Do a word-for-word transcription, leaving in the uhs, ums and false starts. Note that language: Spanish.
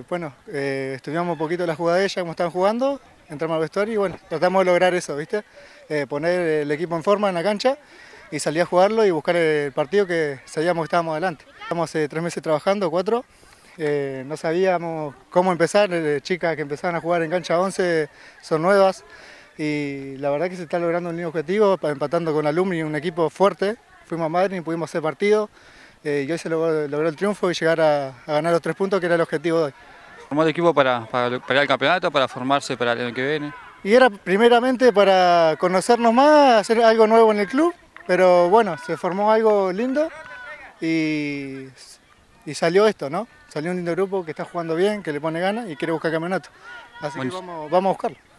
Eh, bueno, eh, estudiamos un poquito la jugada de ella, cómo estaban jugando, entramos al vestuario y bueno, tratamos de lograr eso, ¿viste? Eh, poner el equipo en forma en la cancha y salir a jugarlo y buscar el partido que sabíamos que estábamos adelante. Estamos hace tres meses trabajando, cuatro, eh, no sabíamos cómo empezar, eh, chicas que empezaban a jugar en cancha once son nuevas y la verdad que se está logrando un lindo objetivo, empatando con Alumni, un equipo fuerte, fuimos a Madrid y pudimos hacer partido. Eh, y hoy se logró, logró el triunfo y llegar a, a ganar los tres puntos, que era el objetivo de hoy. Formó el equipo para, para, para ir al campeonato, para formarse para el año que viene. Y era primeramente para conocernos más, hacer algo nuevo en el club, pero bueno, se formó algo lindo y, y salió esto, ¿no? Salió un lindo grupo que está jugando bien, que le pone ganas y quiere buscar campeonato. Así Bueno, que vamos, vamos a buscarlo.